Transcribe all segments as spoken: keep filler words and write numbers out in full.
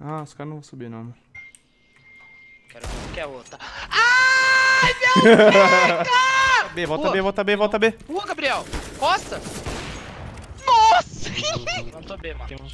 Ah, os caras não vão subir não, mano. Quero ver que é outra. Ai, meu Deus! B, volta B, volta B, volta B. Rua, Gabriel. Costa. Nossa! Não tô B, mano.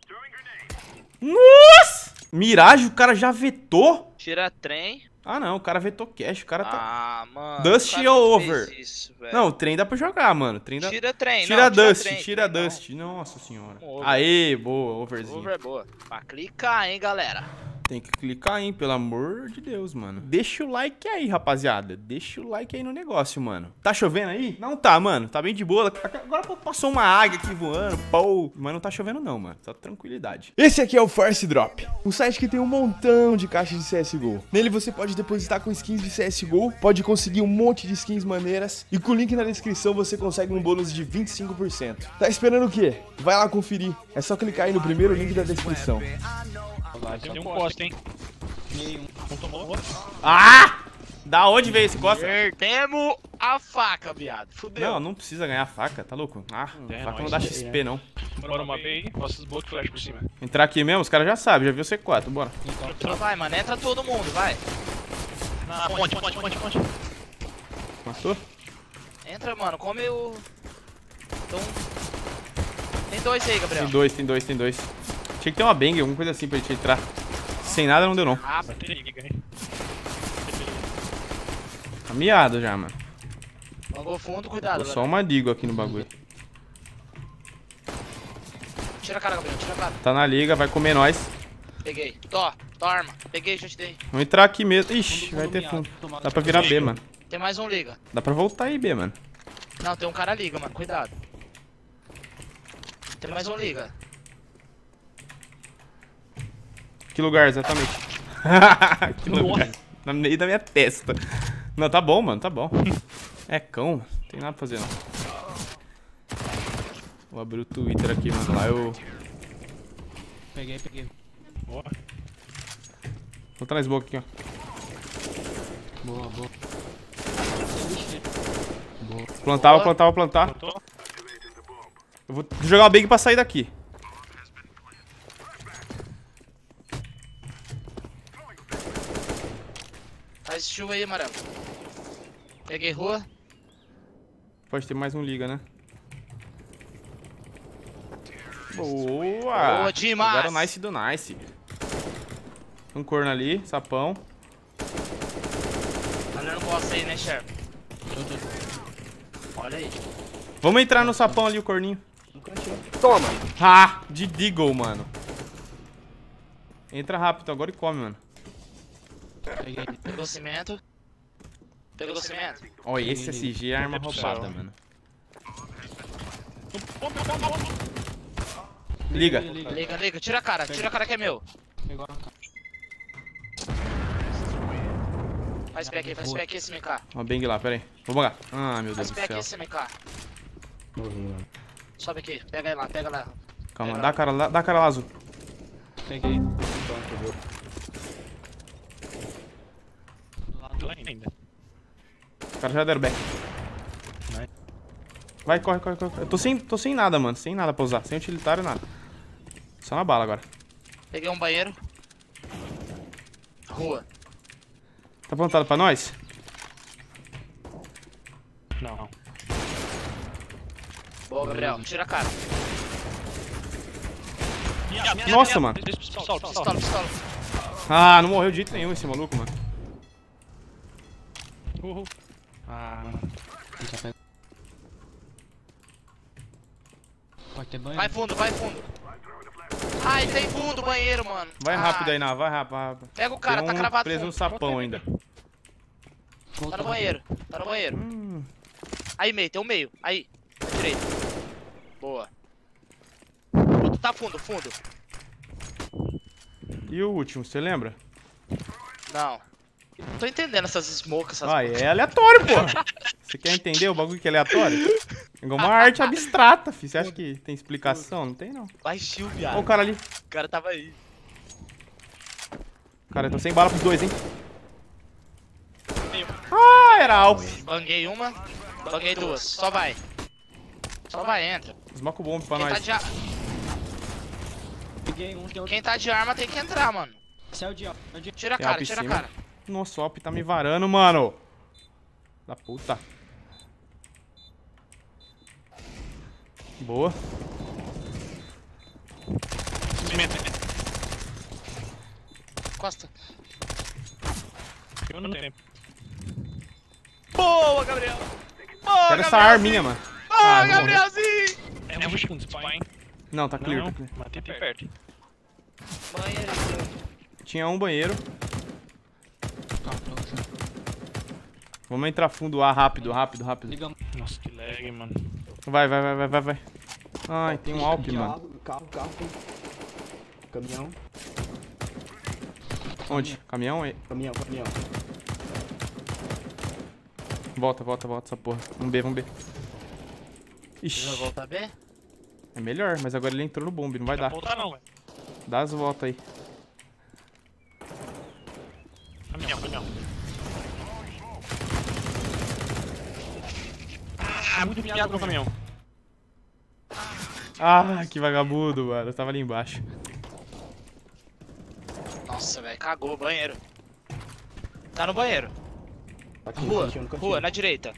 Nossa! Mirage, o cara já vetou? Tira trem. Ah, não, o cara vetou cash, o cara tá... Ah, mano. Dust o cara ou não over? fez isso, velho. Não, o trem dá pra jogar, mano. O trem dá... Tira trem, Tira não. Dust, trem, tira trem, Dust. Nossa senhora. Over. Aê, boa, overzinho. Over é boa. Pra clicar, hein, galera. Tem que clicar, hein, pelo amor de Deus, mano. Deixa o like aí, rapaziada. Deixa o like aí no negócio, mano. Tá chovendo aí? Não tá, mano. Tá bem de boa. Agora passou uma águia aqui voando, pô. Mas não tá chovendo não, mano. Tá tranquilidade. Esse aqui é o Force Drop, um site que tem um montão de caixas de C S G O. Nele você pode depositar com skins de C S G O, pode conseguir um monte de skins maneiras. E com o link na descrição você consegue um bônus de vinte e cinco por cento. Tá esperando o quê? Vai lá conferir. É só clicar aí no primeiro link da descrição. Tem um Costa, hein? Um tomou. Ah! Da onde veio esse Costa? Perdemos a faca, viado. Fudeu. Não, não precisa ganhar faca, tá louco? Ah, É, faca não nóis. dá X P, não. Bora uma B aí, nossas boas flash por cima. Entrar aqui mesmo, os caras já sabem, já viu C quatro, bora. Então vai, mano. Entra todo mundo, vai. Na ponte, ponte, ponte, ponte. Matou? Entra, mano. Come o... Então... Tem dois aí, Gabriel. Tem dois, tem dois, tem dois. Tinha que ter uma bang, alguma coisa assim pra gente entrar. Sem nada não deu não. Ah, Vai ter liga, hein? Tá miado já, mano. jogou fundo, cuidado. Só uma digo aqui no bagulho. Tira a cara, Gabriel. Tira a cara. Tá na liga, vai comer nós. Peguei. Tó, tó arma. Peguei, já te dei. Vamos entrar aqui mesmo. Ixi, vai ter fundo. Dá pra virar B, mano. Tem mais um liga. Dá pra voltar aí, B, mano. Não, tem um cara liga, mano. Cuidado. Tem mais um liga. Que lugar exatamente? Que lugar? No meio da minha testa. Não, tá bom, mano, tá bom. É cão, não tem nada pra fazer não. Vou abrir o Twitter aqui, mano. Lá eu... Peguei, peguei. Boa. Vou botar na smoke aqui, ó. Boa, boa. Boa. Plantar, vou plantar, vou plantar. Plantou? Eu vou jogar o bag pra sair daqui. Faz chuva aí, amarelo. Peguei rua. Pode ter mais um liga, né? Boa! Boa demais! Pegaram o nice do nice. Um corno ali, sapão. Olha, eu não gosto aí, né, Sher? Olha aí. Vamos entrar no sapão ali, o corninho. Toma! Ah, de Deagle, mano. Entra rápido agora e come, mano. Peguei. Pegou cimento. Pegou cimento. Ó, esse S G é arma Meu Deus do roubada, céu. mano. Pompe, pompe, pompe. Liga. Liga, liga. Tira a cara. Tira a cara que é meu. Pegou a cara. Faz pé aqui, faz pé aqui esse M K. Ó, bang lá, pera aí. Vou bangar. Ah, meu Deus Faz do pé aqui céu. esse M K. Sobe aqui. Pega aí lá, pega lá. Calma, Pega dá a lá. cara lá, dá a cara lá, azul. Peguei. Lá ainda. Os caras já deram back. Vai, corre, corre, corre. Eu tô sem, tô sem nada, mano. Sem nada pra usar. Sem utilitário, nada. Só na bala agora. Peguei um banheiro. Rua. Tá plantado pra nós? Não. Boa, Gabriel. Tira a cara. Nossa, mano. Pistola, Pistola, pistola. pistola. Ah, não morreu de jeito nenhum esse maluco, mano. Uhul. Ah, mano. Pode ter banho? Vai fundo, vai fundo. Ai, tem fundo o banheiro, mano. Vai Ai. rápido aí, Ná. Vai rápido, vai rápido. Pega o cara, Tem tá um cravado preso no fundo. sapão ainda. Tá no banheiro, tá no banheiro. Hum. Aí, meio, tem um meio. Aí, à direita. Boa. Outro tá fundo, fundo. E o último, você lembra? Não. Não tô entendendo essas smokes, essas Ah, é aleatório, pô. Você quer entender o bagulho que é aleatório? É igual uma arte abstrata, fi. Você acha que tem explicação? Não tem, não. Vai chill, viado. Ó o cara ali. O cara tava aí. Cara, eu tô sem bala pros dois, hein. Ah, era alvo. Banguei uma, banguei duas. Só vai. Só vai, entra. Smoke o bomb pra Quem tá nós. de a... Peguei um, tem outro. Quem tá de arma tem que entrar, mano. Céu de alto. Tira a Tem cara, alp em tira a cima. cara. Nossa, o Alp tá me varando, mano. Da puta. Boa. Costa. Eu não tenho. Boa, Gabriel. Boa, Quero essa arminha, mano. Boa, Ah, vou Gabrielzinho. É um segundo, spy, hein? Não, tá clear, Não, tá clear. matei perto. Banheiro. Tinha um banheiro. Tá, pronto. Vamos entrar fundo A rápido, rápido, rápido. Ligamos. Nossa, que lag, mano. Vai, vai, vai, vai, vai, vai. Ai, tem um Alp, mano. Carro, carro, carro. Caminhão, Onde? Caminhão aí. caminhão, caminhão. Volta, volta, volta essa porra. Vamos B, vamos B. Já Ixi, volta B? é melhor, mas agora ele entrou no bombe, não vai Não dar. voltar não, velho. Dá as voltas aí. Caminhão, caminhão. Ah, muito piado no caminhão. Ah, que vagabundo, mano. Eu tava ali embaixo. Nossa, velho, cagou o banheiro. Tá no banheiro. Aqui, Rua, cantinho, no cantinho. rua, na direita.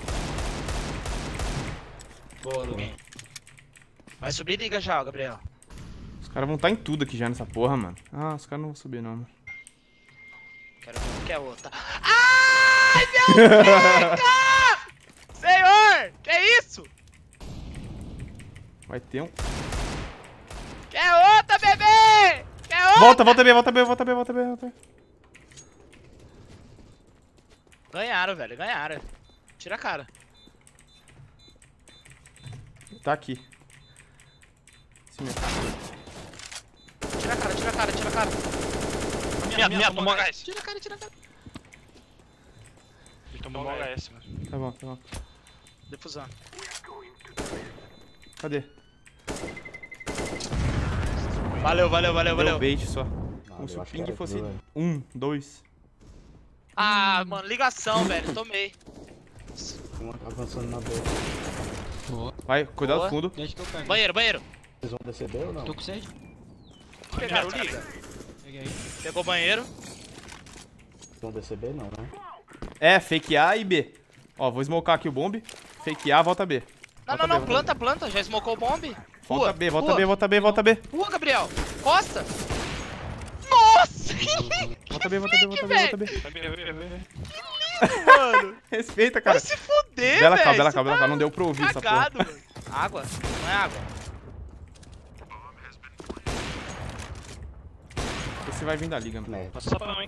Boa, Luguinho. Vai subir e liga já, ó, Gabriel. Os caras vão estar em tudo aqui já nessa porra, mano. Ah, os caras não vão subir não, mano. Quero ver que é outra. Ai, meu Deus! Senhor! Que isso? Vai ter um... Que é outra, bebê! Que é outra! Volta, volta B, volta B, volta B, volta B, volta B. Ganharam, velho, ganharam. Tira a cara. Tá aqui. Sim, meu. Tira a cara, tira a cara, tira a cara. Minha, minha, tomou H S. Tira a cara, tira a cara. Ele tomou H S, mano. Tá bom, tá bom. Defusão. Cadê? Valeu, valeu, valeu, Deu valeu. bait só. Nada, Como se eu o acho que ping era fosse tudo, velho. um, dois. Ah, mano, ligação, velho. Tomei. Tem um avançando na B. Boa. Vai, cuidado Boa. do fundo. Deixa que eu pego. Banheiro, banheiro. Vocês vão descer B ou não? Tô com sede. Pegaram o liga. Peguei aí. Pegou o banheiro. Vocês vão descer B não, né? É, fake A e B. Ó, vou smocar aqui o bomb. Fake A, volta B. Não, Volta não, não, B, planta, planta. Já smocou o bomb. Volta Rua, B, volta rua. B, volta B, volta B. Rua, Gabriel. Costa. Nossa! Volta B, volta B, volta B, volta B. Vai ver, vai ver, vai ver. Mano, Respeita, vai cara. se fuder, Bela velho. cal, bela Isso cal, bela tá cal. Não deu pra ouvir essa porra. cagado, mano. Água? Não é água. Esse vai vir da liga, mano. Né. Passa sapão, hein.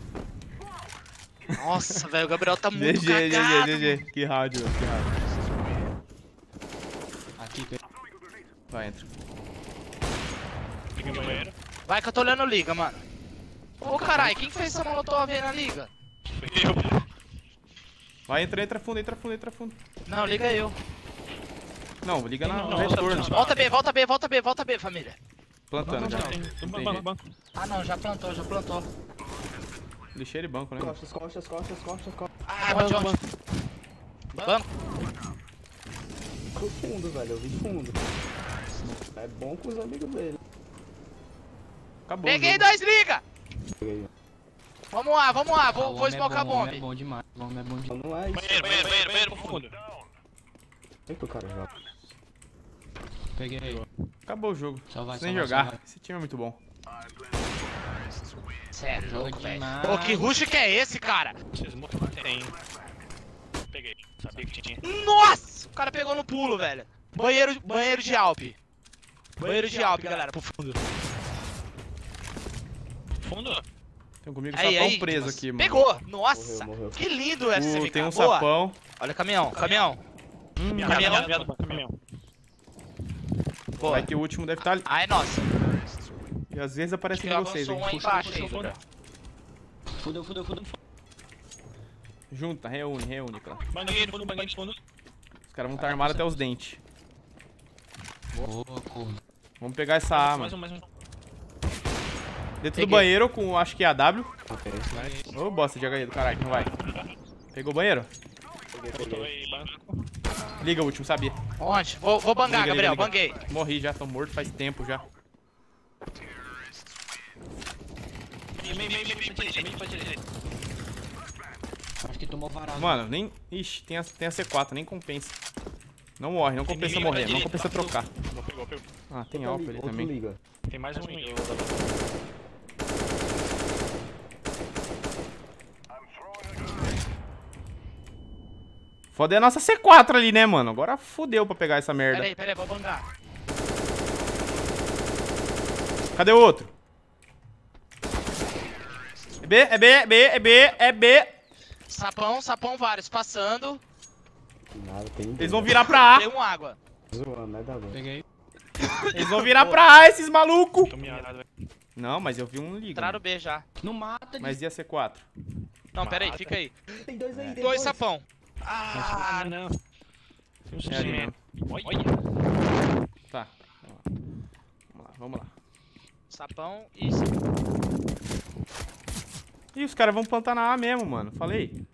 Nossa, velho, o Gabriel tá muito G G, G cagado. G, G G. Que rádio, mano, que rádio. Aqui, peguei. Vai, entra. Fica no banheiro. Vai que eu tô olhando liga, mano. Ô, caralho, quem fez essa molotov aí na liga? Foi eu. Vai, entra, entra fundo, entra fundo, entra fundo. Não, liga eu. Não, liga na, Não, no não, retorno. não. Volta B, volta B, volta B, volta B, família. Plantando já. Tem, tem banco, banco, banco. Ah, não, já plantou, já plantou. Lixeira e banco, né? Costas, costas, costas, costas, costas. Ah, onde, onde? Banco. Do fundo, velho, eu vi de fundo. É bom com os amigos dele. Acabou. o Peguei jogo. dois liga. Peguei. Vamos lá, vamos lá, Ah, vou, o vou homem é smocar a bom, o homem bomb. é bom demais. O homem é bom demais. Então não é isso. Banheiro, banheiro, banheiro, banheiro pro fundo. Eita, o cara joga. Peguei aí. Acabou o jogo. Só vai, Sem só vai, jogar. só vai. Esse time é muito bom. Cê é Joga louco, velho. demais. Ô, que rush que é esse, cara? Vocês morram. Tem. Peguei. Sabia que tinha. Nossa! O cara pegou no pulo, velho. Banheiro, banheiro de Alp. Banheiro de Alp, galera, pro fundo. Fundo? Tem comigo Aí, sapão aí. preso aqui, mano. Pegou! Nossa! Morreu, morreu. Que lindo essa Uh, C M K. tem um Boa. sapão. Olha o caminhão, caminhão. Hum, Viado, Caminhão. viado, viado, caminhão. Boa. vai que o último deve estar ali. Ah, é nossa. E às vezes aparece Que em vocês, avançou um hein? aí embaixo aí, puxa, Gabriel. Fudeu, fudeu, fudeu. Junta, reúne, reúne, cara. Banheiro, fundo, banheiro, fundo. Os caras vão estar armados até os dentes. Boa, corno. Vamos pegar essa A, Mais mano. um, mais um. Dentro Peguei. do banheiro com, acho que é A W. Ok. Ô, bosta de H I do caralho, não vai. Pegou o banheiro? Peguei, Tô peguei. aí, banco. Liga o último, sabia. Onde? Vou, vou bangar, Liga, Gabriel, liga, banguei. Morri já, tô morto faz tempo já. Meio, meio, meio, meio, meio, pra direita, pra direita. Acho que tomou varado. Mano, nem... Ixi, tem a, tem a C quatro, nem compensa. Não morre, não compensa morrer, não compensa trocar. Pegou, pegou. Ah, tem Outro Alp liga, ali outro também. liga. Tem mais um aí. Foda é a nossa C quatro ali, né, mano? Agora fodeu pra pegar essa merda. Pera aí, pera aí, vou bangar. Cadê o outro? É B, é B, é B, é B, é B. Sapão, sapão vários, passando. Nada, tem Eles vão virar pra A. Tem um água. zoando, né, Dabu? Peguei. Eles vão virar pra A, esses malucos. Tô miado, velho. Não, mas eu vi um liga. Entraram B já. Não mata, Mas e a C quatro? Não, pera aí, Mata. fica aí. Tem dois aí, tem Dois sapão. Ah, Ah, não. Tem um É ali sucesso. mesmo. Olha. Tá. Vamos lá, vamos lá. sapão e... Ih, os caras vão plantar na A mesmo, mano. Falei.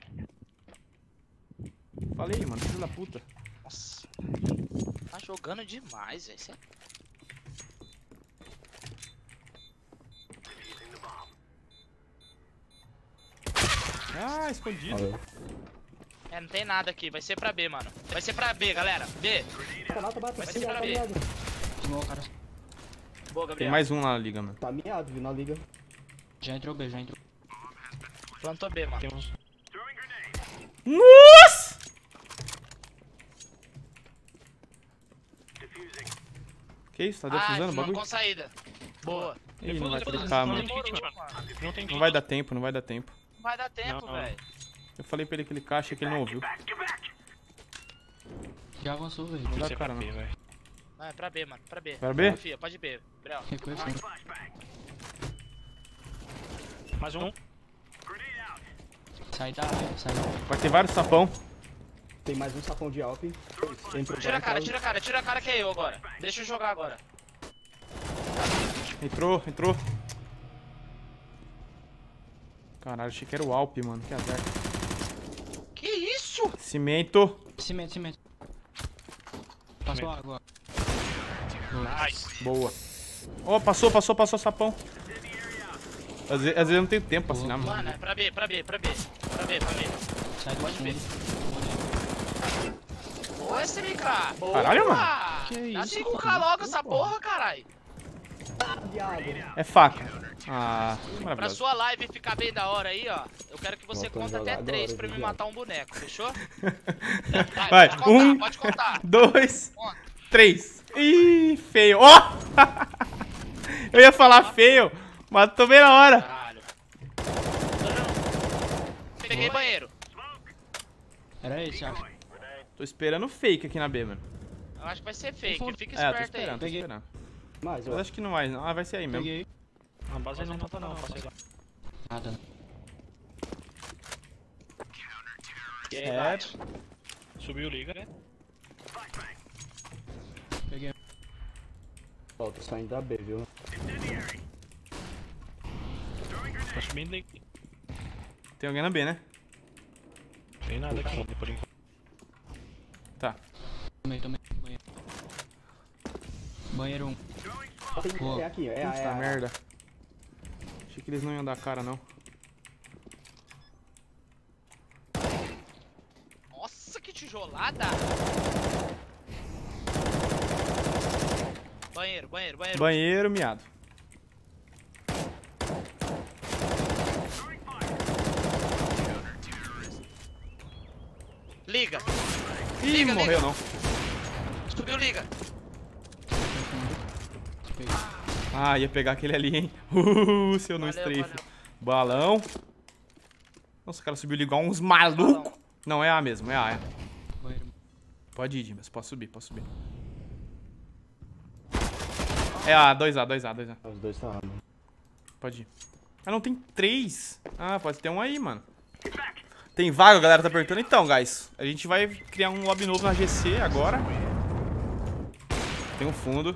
Falei, mano. Filho da puta. Nossa. Tá jogando demais, velho. Cê- Ah, escondido. Valeu. É, não tem nada aqui. Vai ser pra B, mano. Vai ser pra B, galera. B. Tá lá, tá batendo. Vai Tá ser ligado, pra tá B. ligado. Não, cara. Boa, Tem Gabriel. mais um lá na liga, mano. Tá miado, viu, na liga. Já entrou B, já entrou. Plantou B, mano. Tem uns. Nossa! Que isso? Tá Ah, defusando o mano, bagulho? com saída. Boa. Ih, não vai Defusa, clicar, não mano. tem kit, mano. Não tem Não kit. vai dar tempo, não vai dar tempo. Não vai dar tempo, Não. velho. Eu falei pra ele clicar, achei que ele não ouviu. Já avançou, velho. Não dá Você cara, pra não. B, velho. Não, é pra B, mano. Pra B. Pra B? Confia, pode B. Gabriel. Reconhecendo. Mais um. Sai da área, sai da área. Vai ter vários sapão. Tem mais um sapão de Alp. Entrou Tira a vai, cara, tá- tira a cara, tira a cara que é eu agora. Deixa eu jogar agora. Entrou, entrou. Caralho, achei que era o Alp, mano. Que azar. Que isso? Cimento. Cimento, cimento. Passou água. Nice. Boa. Ó, passou, passou, passou sapão. Às vezes, às vezes eu não tenho tempo pra assinar, mano. Mano, é pra B, pra B, pra B. Pra B, pra B. Sai do Pode ver. fundo. Boa, S M K. Boa. Caralho, mano. Que Dá isso, cinco K mano. logo essa porra, caralho. Viado. É faca. Ah, Pra maravilhoso. sua live ficar bem da hora aí, ó. Eu quero que você Voltando conte a até jogar três agora, pra me viado. matar um boneco, fechou? Vai, pode contar, um. pode contar. Dois, Conta. três. Ih, feio. Ó! Eu ia falar feio, mas tô bem na hora. Caralho. Peguei banheiro. Era esse, acho. Tô esperando fake aqui na B, mano. Eu acho que vai ser fake. Fica É, tô esperto esperando, aí. tô Peguei. esperando. Mais, Mas ó. acho que não vai, não. Ah, vai ser aí mesmo. Peguei. A base não mata não, passei lá. Nada. É, Subiu, liga, né? Peguei. Ó, tô saindo da B, viu? Tá subindo aí. tem alguém na B, né? Não tem nada aqui, por enquanto. Tá. Tomei, tomei. Banheiro. Banheiro um. Tem, Boa. é aqui, ó. É, a- Puta é, a- merda. Achei que eles não iam dar cara, não. Nossa, que tijolada. Banheiro, banheiro, banheiro. Banheiro, miado. Liga. Ih, Liga, morreu liga. não. Subiu, liga. Peguei. Ah, ia pegar aquele ali, hein? Uh, se eu não Valeu, estrifo. valeu. Balão. Nossa, o cara subiu igual uns malucos. Não, é A mesmo, é A. É. Banheiro. Pode ir, Dimas. Posso subir, posso subir. É A, dois A, dois A, dois A. Os dois tá lá, mano. Pode ir. Ah, não, tem três. Ah, pode ter um aí, mano. Tem vaga, a galera tá perguntando. Então, guys, a gente vai criar um lobby novo na G C agora. Tem um fundo.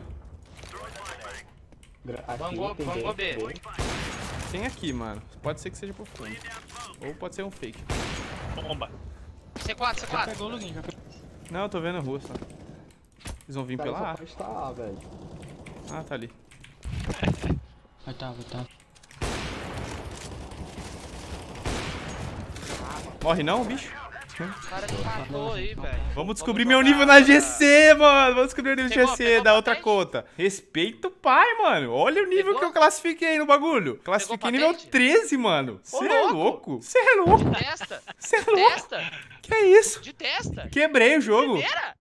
Gra- Aqui, Vangou- tem vangou B. Tem aqui, mano. Pode ser que seja pro fundo. Ou pode ser um fake. Bomba. C quatro, C Já quatro. pegou o login, já pegou. Não, eu tô vendo a rua só. Eles vão vir Cara, pela só A. pode estar A, velho. Ah, tá ali. Vai tá, vai tá. Morre não, bicho? O cara me matou aí, velho. Vamos descobrir jogar, meu nível na G cara. C, mano. Vamos descobrir o nível Pegou, G C pegou da a outra patente? conta. Respeita o pai, mano. Olha o nível Pegou? que eu classifiquei no bagulho. Classifiquei nível patente? treze, mano. Ô, Você é louco. louco? Você é louco? De testa. Você é De louco? testa. Que é isso? De testa. Quebrei o jogo. Primeira.